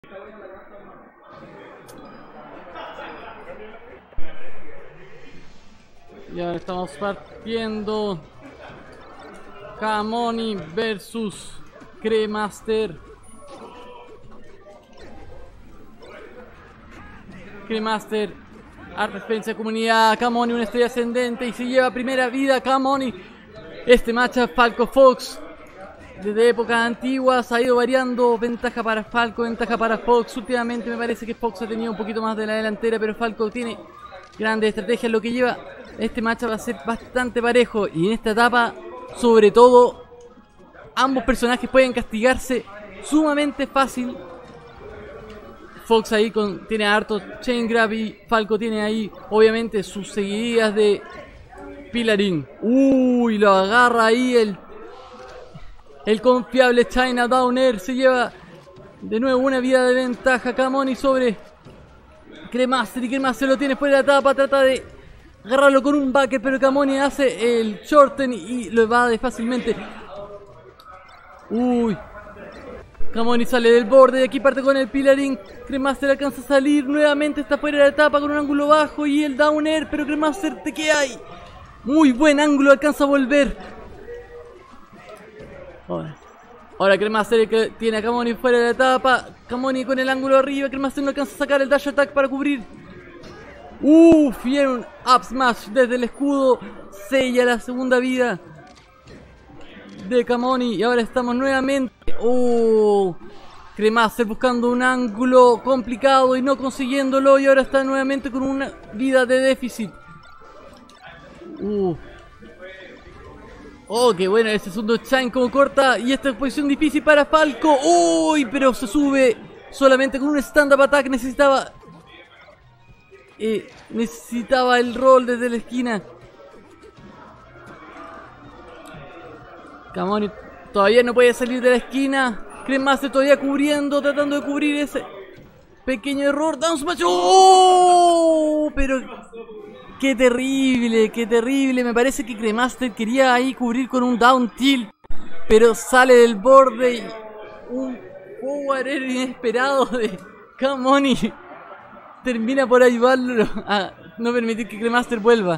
Ya estamos partiendo. Kamoni versus Cremaster. Cremaster, harta experiencia de comunidad. Kamoni, una estrella ascendente y se lleva primera vida. Kamoni. Este matchup Falco Fox, desde épocas antiguas ha ido variando. Ventaja para Falco, ventaja para Fox. Últimamente me parece que Fox ha tenido un poquito más de la delantera, pero Falco tiene grandes estrategias, lo que lleva este matchup va a ser bastante parejo. Y en esta etapa, sobre todo, ambos personajes pueden castigarse sumamente fácil. Fox ahí tiene harto chain grab y Falco tiene ahí obviamente sus seguidas de pilarín. Uy, lo agarra ahí el confiable China Downer. Se lleva de nuevo una vida de ventaja Kamoni sobre Cremaster, y Cremaster lo tiene fuera de la etapa. Trata de agarrarlo con un backer, pero Kamoni hace el shorten y lo evade fácilmente. Uy, Kamoni sale del borde y aquí parte con el pilarín. Cremaster alcanza a salir, nuevamente está fuera de la etapa con un ángulo bajo y el down air, pero Cremaster te queda ahí. Muy buen ángulo, alcanza a volver. Ahora Cremaster que tiene a Kamoni fuera de la etapa. Kamoni con el ángulo arriba, Cremaster no alcanza a sacar el dash attack para cubrir. Vieron up smash desde el escudo. Sella la segunda vida de Kamoni. Y ahora estamos nuevamente. Cremaster buscando un ángulo complicado y no consiguiéndolo. Y ahora está nuevamente con una vida de déficit. Qué bueno ese segundo chain como corta. Y esta posición difícil para Falco. Pero se sube solamente con un stand-up attack. Necesitaba el roll desde la esquina. Kamoni todavía no puede salir de la esquina. Cremaster todavía cubriendo, tratando de cubrir ese pequeño error. Down smash. Pero qué terrible, qué terrible. Me parece que Cremaster quería ahí cubrir con un down tilt, pero sale del borde y un forward air inesperado de Kamoni termina por ayudarlo a no permitir que Cremaster vuelva.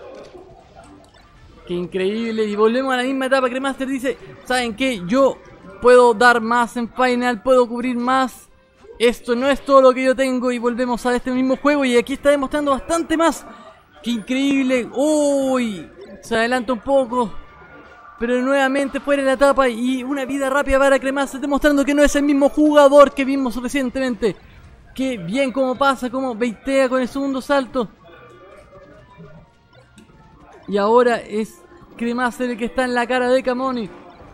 Qué increíble. Y volvemos a la misma etapa. Cremaster dice: ¿saben qué? Yo puedo dar más en final, puedo cubrir más. Esto no es todo lo que yo tengo. Y volvemos a este mismo juego. Y aquí está demostrando bastante más. Qué increíble. Se adelanta un poco, pero nuevamente fuera de la etapa. Y una vida rápida para Cremaster, demostrando que no es el mismo jugador que vimos recientemente. Qué bien como pasa, como baitea con el segundo salto. Y ahora es Cremaster el que está en la cara de Kamoni.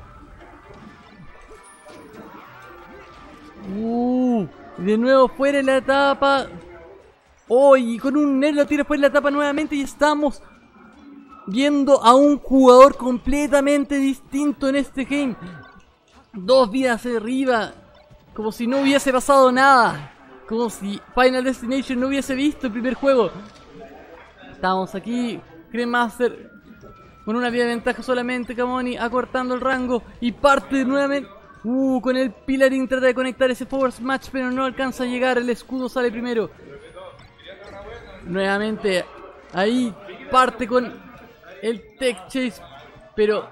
De nuevo fuera de la etapa. Y con un Nair lo tira fuera de la etapa nuevamente. Y estamos viendo a un jugador completamente distinto en este game. 2 vidas arriba, como si no hubiese pasado nada. Como si Final Destination no hubiese visto el primer juego. Estamos aquí, Cremaster con una vida de ventaja solamente. Kamoni acortando el rango y parte nuevamente. Con el pilarín trata de conectar ese forward smash, pero no alcanza a llegar. El escudo sale primero. Nuevamente ahí parte con el tech chase, pero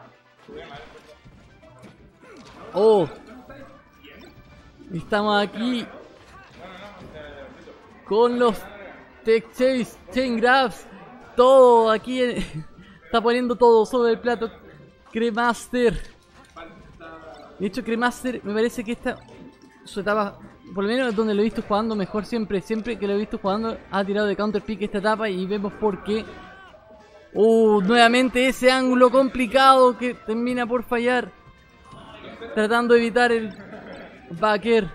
estamos aquí con los tech chase, chain grabs, todo aquí está poniendo todo sobre el plato Cremaster. De hecho Cremaster me parece que su etapa, por lo menos donde lo he visto jugando mejor, siempre que lo he visto jugando ha tirado de counter pick esta etapa, y vemos por qué. Nuevamente ese ángulo complicado que termina por fallar, tratando de evitar el backer.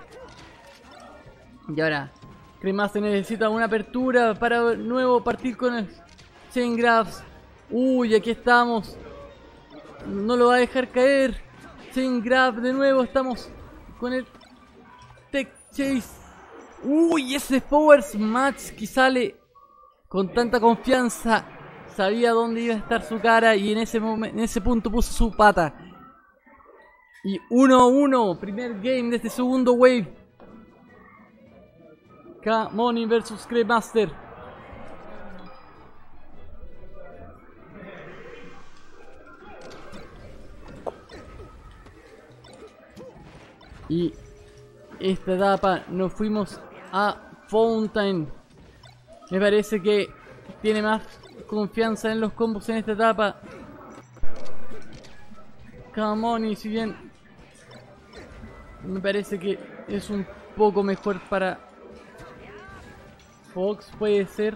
Y ahora Cremaster necesita una apertura para de nuevo partir con el chain grabs. Aquí estamos. No lo va a dejar caer. Chain grab de nuevo. Estamos con el tech chase. Ese forward smash que sale con tanta confianza. Sabía dónde iba a estar su cara y en ese punto puso su pata. Y 1-1, primer game de este segundo wave. Kamoni versus Cremaster. Y esta etapa nos fuimos a Fountain. Me parece que tiene más confianza en los combos en esta etapa. Kamoni, si bien me parece que es un poco mejor para Fox, puede ser.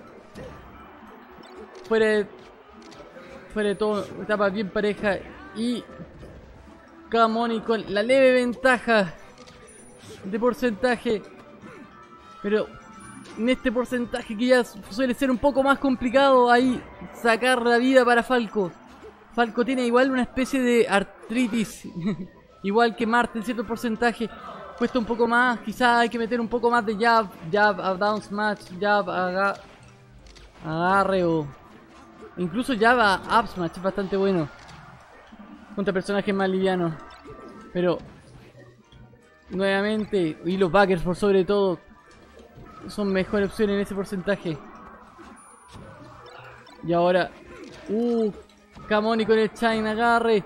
Fuera de todo, etapa bien pareja. Y Kamoni con la leve ventaja de porcentaje, pero en este porcentaje que ya suele ser un poco más complicado ahí sacar la vida para Falco. Falco tiene igual una especie de artritis igual que Marte en cierto porcentaje. Cuesta un poco más, quizás hay que meter un poco más de jab, down smash, jab, agarre o incluso jab up smash, es bastante bueno contra personajes más livianos. Pero nuevamente, y los backers por sobre todo, son mejor opción en ese porcentaje. Y ahora, Kamoni con el Chain agarre.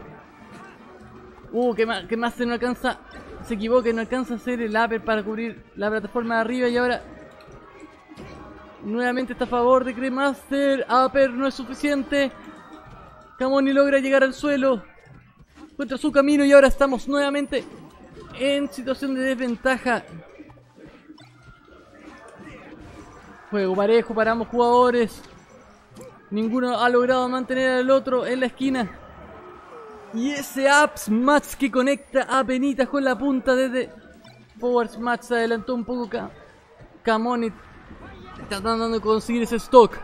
Que más se no alcanza, se equivoca, no alcanza a hacer el upper para cubrir la plataforma de arriba. Y ahora nuevamente está a favor de Cremaster. Upper no es suficiente. Kamoni logra llegar al suelo, encuentra su camino y ahora estamos nuevamente en situación de desventaja. Juego parejo para ambos jugadores. Ninguno ha logrado mantener al otro en la esquina. Y ese up smash que conecta a penitas con la punta desde forward smash. Se adelantó un poco Kamoni tratando de conseguir ese stock.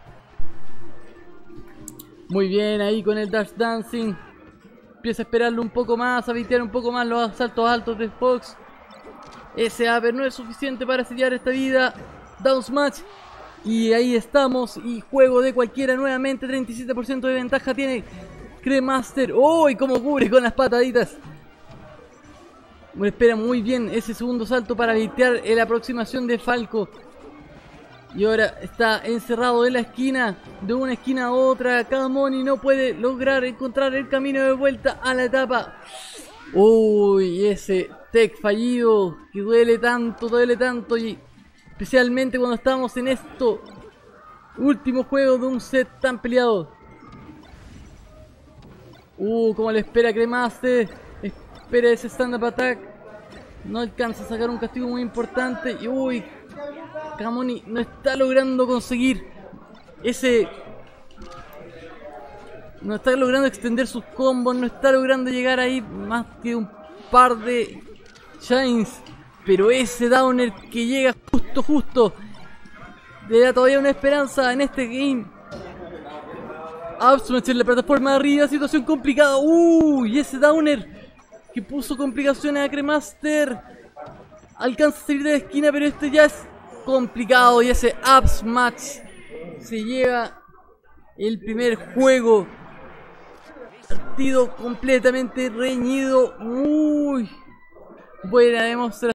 Muy bien ahí con el dash dancing. Empieza a esperarlo un poco más, a vitear un poco más los saltos altos de Fox. Ese upper no es suficiente para sellar esta vida. Down smash. Y ahí estamos. Y juego de cualquiera nuevamente. 37% de ventaja tiene Cremaster. ¡Oh! Y cómo cubre con las pataditas. Me espera muy bien ese segundo salto para vitear la aproximación de Falco. Y ahora está encerrado en la esquina, de una esquina a otra. Kamoni no puede lograr encontrar el camino de vuelta a la etapa. Uy, ese tech fallido que duele tanto. Y especialmente cuando estamos en esto último juego de un set tan peleado. Como le espera Cremaster. Espera ese stand-up attack. No alcanza a sacar un castigo muy importante. Y uy, Kamoni no está logrando conseguir ese... No está logrando extender sus combos. No está logrando llegar ahí más que un par de chains. Pero ese downer que llega justo le da todavía una esperanza en este game. Upsmash en la plataforma de arriba. Situación complicada. Y ese downer que puso complicaciones a Cremaster. Alcanza a salir de la esquina, pero este ya es complicado. Y ese up smash se lleva el primer juego. Partido completamente reñido. Muy buena demostración.